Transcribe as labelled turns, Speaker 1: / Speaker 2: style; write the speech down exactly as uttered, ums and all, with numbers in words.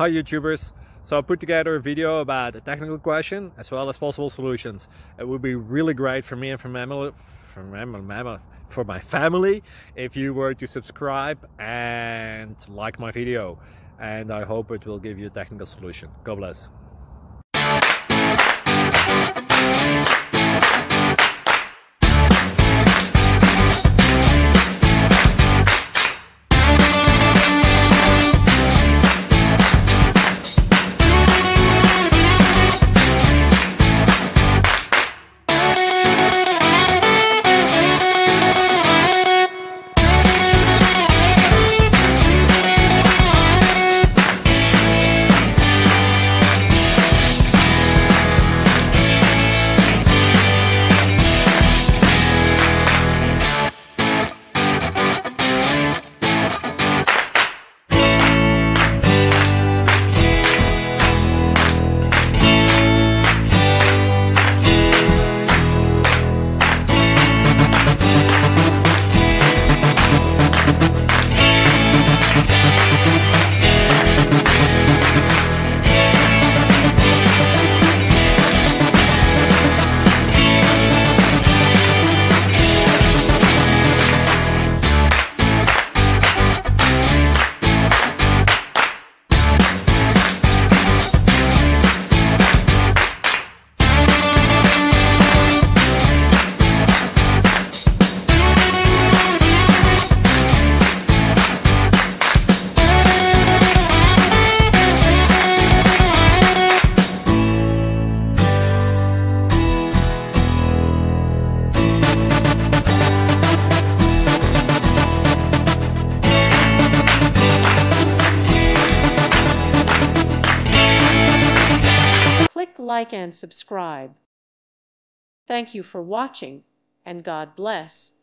Speaker 1: Hi YouTubers! So I put together a video about a technical question as well as possible solutions. It would be really great for me and for, mammal, for, mammal, for my family if you were to subscribe and like my video. And I hope it will give you a technical solution. God bless.
Speaker 2: Click like and subscribe. Thank you for watching, and God bless.